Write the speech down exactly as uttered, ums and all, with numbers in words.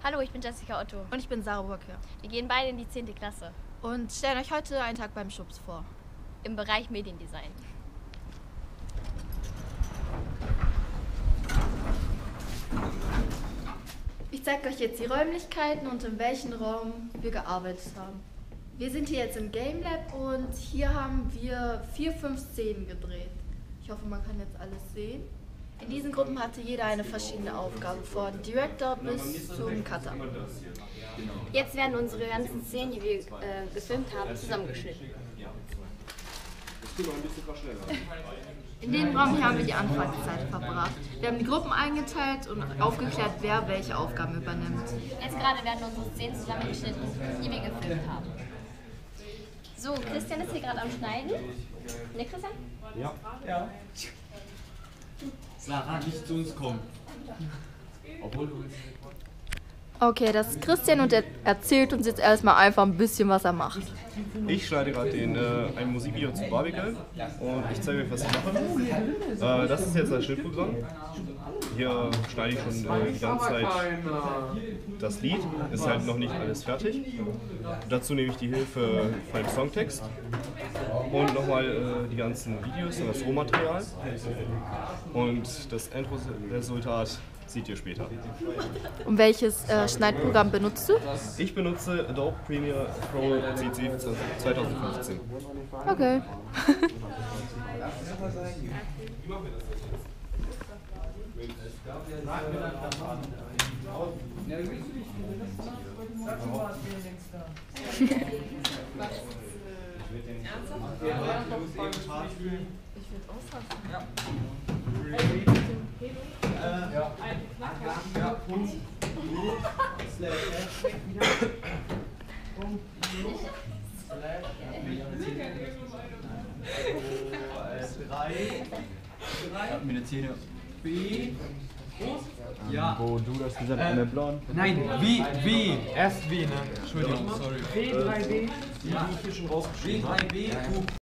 Hallo, ich bin Jessica Otto. Und ich bin Sarah Burke. Wir gehen beide in die zehnte Klasse. Und stellen euch heute einen Tag beim Schubs vor. Im Bereich Mediendesign. Ich zeige euch jetzt die Räumlichkeiten und in welchem Raum wir gearbeitet haben. Wir sind hier jetzt im Game Lab und hier haben wir vier, fünf Szenen gedreht. Ich hoffe, man kann jetzt alles sehen. In diesen Gruppen hatte jeder eine verschiedene Aufgabe, von Director bis zum Cutter. Jetzt werden unsere ganzen Szenen, die wir äh, gefilmt haben, zusammengeschnitten. In dem Raum hier haben wir die Anfangszeit verbracht. Wir haben die Gruppen eingeteilt und aufgeklärt, wer welche Aufgaben übernimmt. Jetzt gerade werden unsere Szenen zusammengeschnitten, die wir gefilmt haben. So, Christian ist hier gerade am Schneiden. Ne, Christian? Ja. Ja. Sarah, nicht zu uns kommen. Obwohl du willst. Okay, das ist Christian und er erzählt uns jetzt erstmal einfach ein bisschen, was er macht. Ich schneide gerade den, äh, ein Musikvideo zu Barbie Girl und ich zeige euch, was ich mache. Äh, das ist jetzt das Schnittprogramm. Hier schneide ich schon äh, die ganze Zeit das Lied, ist halt noch nicht alles fertig. Dazu nehme ich die Hilfe von dem Songtext und nochmal äh, die ganzen Videos und das Rohmaterial. Und das Endresultat seht ihr später. Und welches äh, Schneidprogramm benutzt du? Ich benutze Adobe Premiere Pro C C zwanzig fünfzehn. Okay. Meine Zähne. B. Ja. Wo du das gesagt hast, äh, Blond. Nein, wie, wie. Erst wie, ne? Entschuldigung, sorry. B drei B, die ja. ich hier schon rausgeschrieben B drei B.